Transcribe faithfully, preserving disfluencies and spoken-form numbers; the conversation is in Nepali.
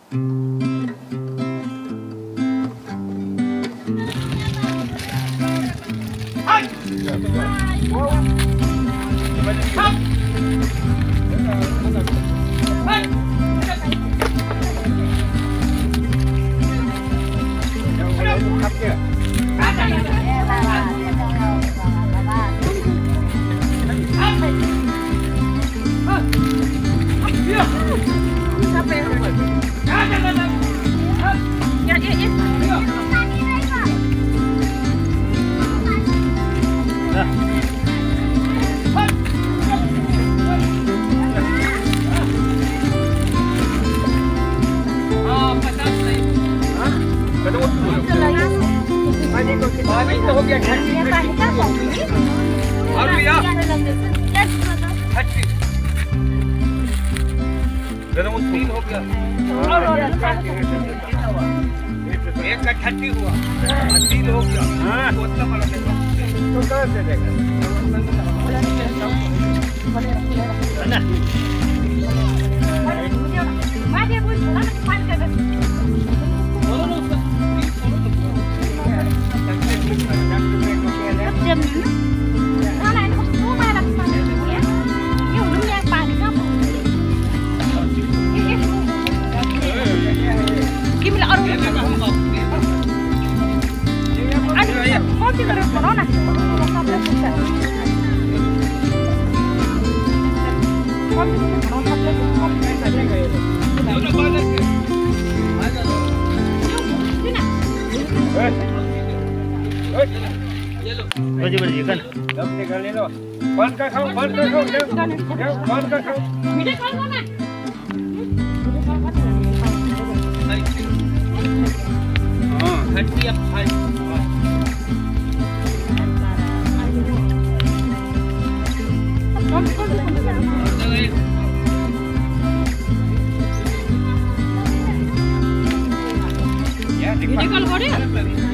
एक का ठट्टी हुआ तीन हो गया तो उतना वाला देखो तो कर दे देगा ना मारे बोल ना पान कर बोलो ना उसका ना ना इनको तो मारा पान ये उन्होंने ये पानी का किमला और कौन सी तरफ करो ना बजी बजी kan dam tinggal ni lo ban ka khau ban ka khau jauh jauh ban ka khau video call mana ha hati up hai ya video call gare